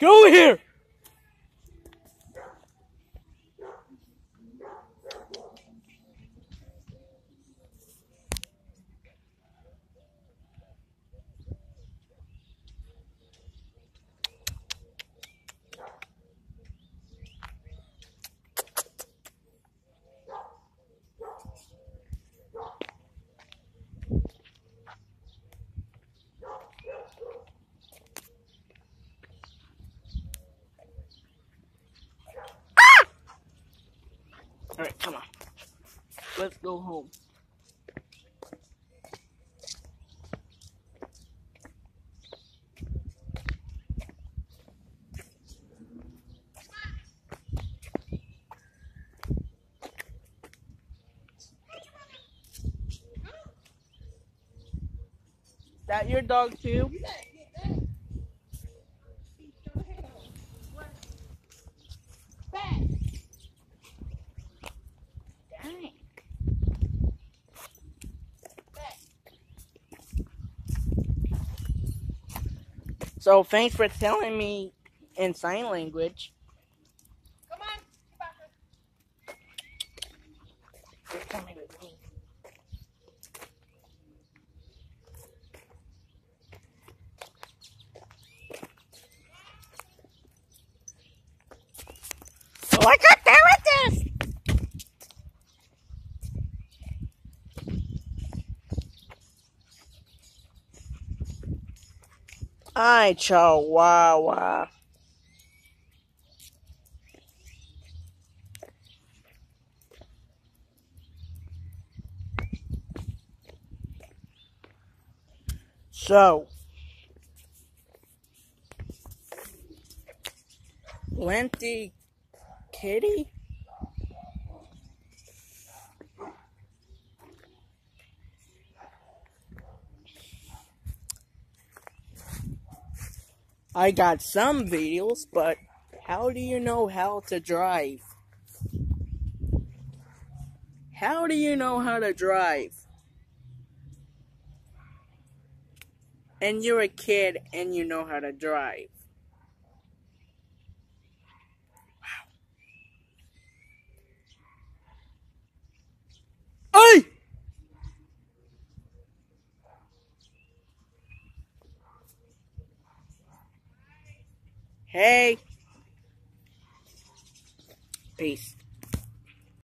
Get over here! Alright, come on. Let's go home. Is that your dog too? Dang. So thanks for telling me in sign language. Come on, You're coming with me. Oh, I got there with this! Ay, chihuahua. So, Plenty Kitty? I got some videos, but how do you know how to drive? How do you know how to drive? And you're a kid and you know how to drive. Wow. Hey! Hey. Peace.